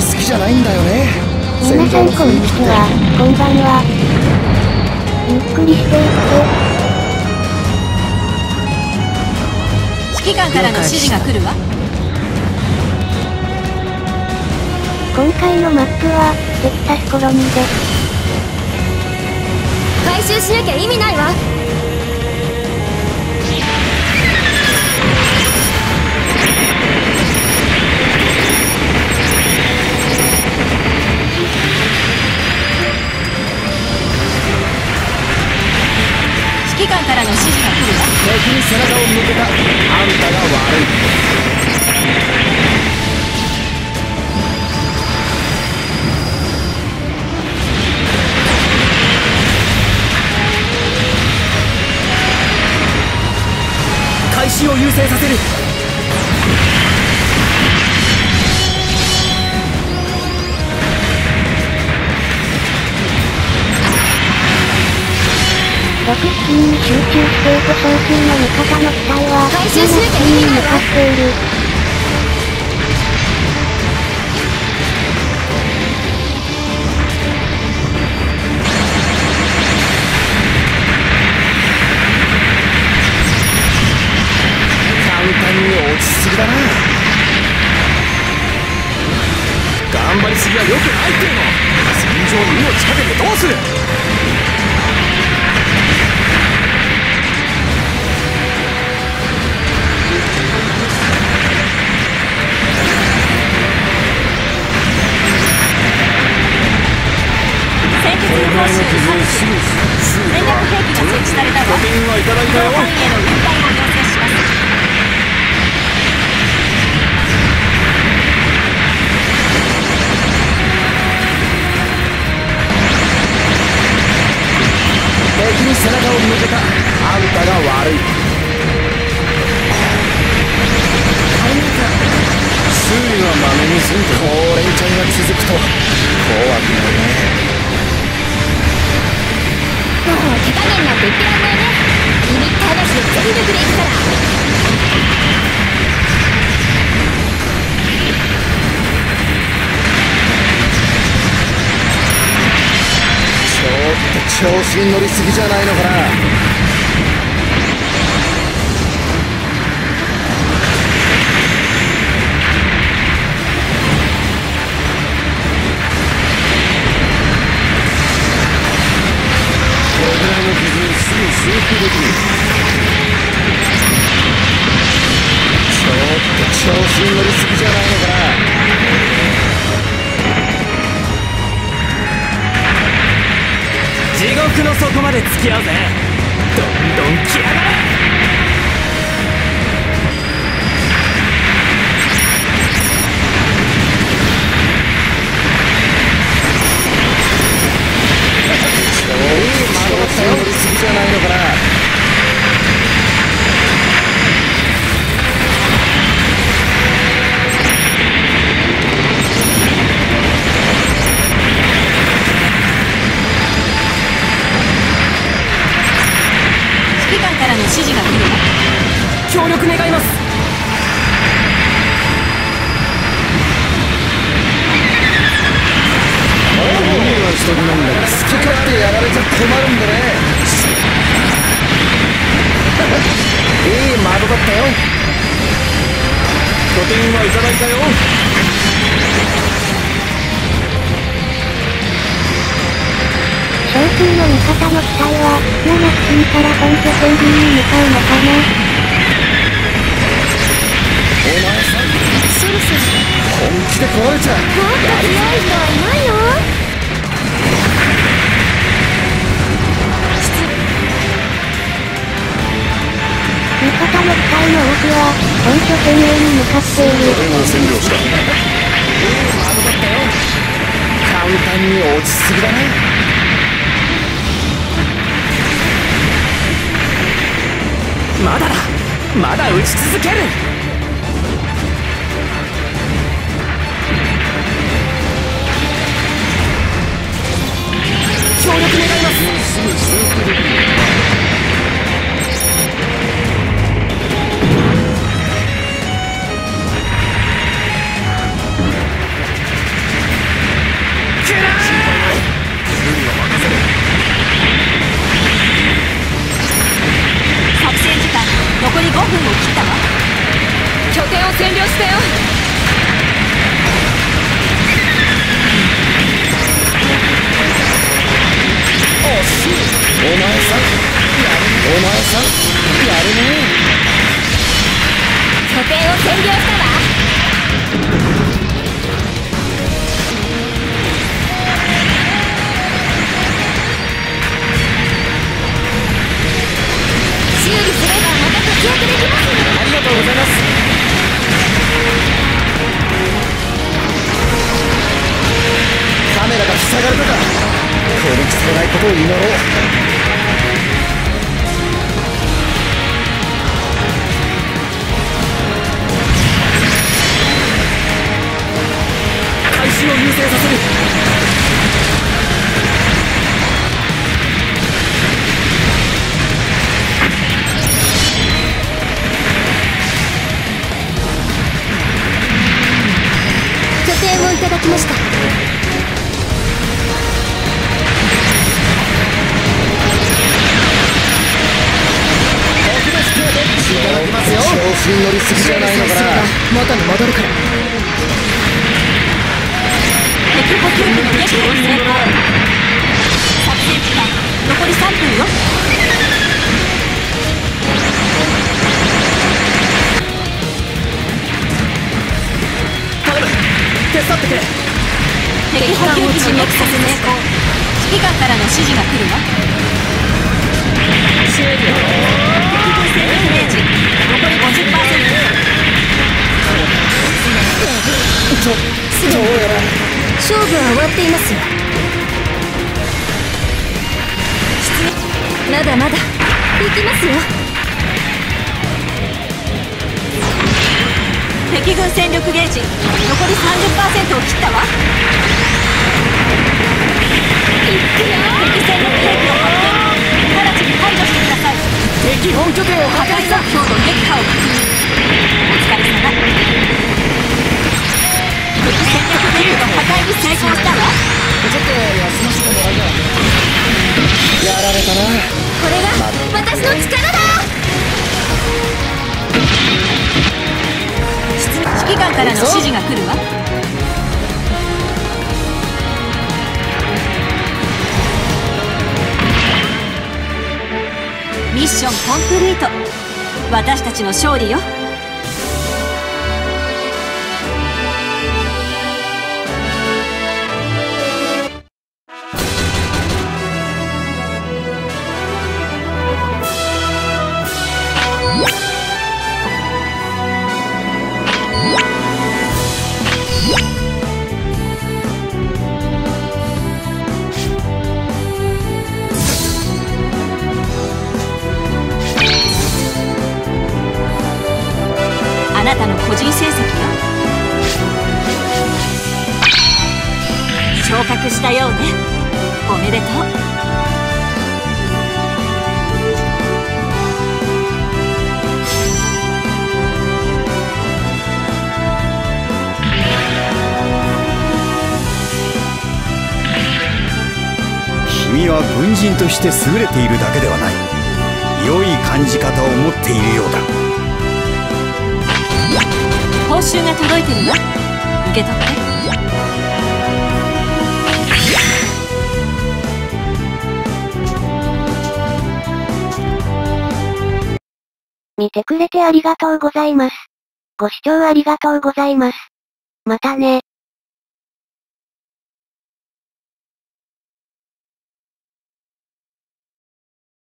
好きじゃないんだよね。 皆さんこんにちは、こんばんは。ゆっくりしていって。 指揮官からの指示が来るわ。 今回のマップはテキサスコロニーです。 回収しなきゃ意味ないわ。指揮官からの指示が来るわ。 敵に背中を向けたあんたが悪い。開始を優先させる。 6付近に集中していく小数の味方の機体は回収しなきゃ意味ないわ。 向かっている。 簡単に落ちすぎだな。頑張りすぎは良くないっていうの。戦場に命かけてどうする。 戦術の講習に各地戦略兵器が設置されたわ。 拠点はいただいたよ。 範囲への運搬を要請します。 敵に背中を向けたあんたが悪い。周囲はまめにすんとこう連チャンが続くと怖くなるね。 もう手加減なんて言ってらんないね。リミッターなしで全力でいくから。 ちょっと調子に乗りすぎじゃないのかな。ちょっと調子に乗りすぎじゃないのかな。地獄の底まで付き合うぜ。どんどん来やがれ。調子に乗りすぎじゃないのかな。 指揮官からの指示が来るわ。 協力願います。一人なんだから好き勝手やられちゃ困るんだね。いい窓だったよ。拠点はいただいたよ。 少数の味方の機体は7付近から本拠点 B に向かうのかな。 お前さんそろそろ本気で壊れちゃう。 もっと強い人はいないの？ 味方の機体の多くは本拠点 A に向かっている。 俺も占領した。窓だったよ。簡単に落ちすぎだな。まだだ。まだ撃ち続ける。協力願います。 下がるとか攻撃されないことを祈ろう。開始を優先させる。 拠点をいただきました。 調子に乗りすぎじゃないのかな。 元に戻るから。敵補給機の撃破に成功。作戦時間残り3分よ。 頼む、手伝ってくれ。 敵補給機の撃破成功。指揮官からの指示が来るわ。戦力レージ残り 50%。 どうやら勝負は終わっていますよ。まだまだ行きますよ。敵軍戦力ゲージ残り 30% を切ったわ。行くよ。敵戦力兵器を発見。直ちに排除してください。 敵本拠点を破壊した。 目標の撃破を確認。お疲れ様。敵戦力兵器の破壊に成功したわ。 ちょっと休ませてもらうか。やられたな。 これが私の力だ。指揮官からの指示が来るわ。ミッションコンプリート。私たちの勝利よ。あなたの個人成績よ。昇格したようね。おめでとう。 君は軍人として優れているだけではない。良い感じ方を持っているようだ。 報酬が届いてるわ。受け取って。 見てくれてありがとうございます。ご視聴ありがとうございます。またね。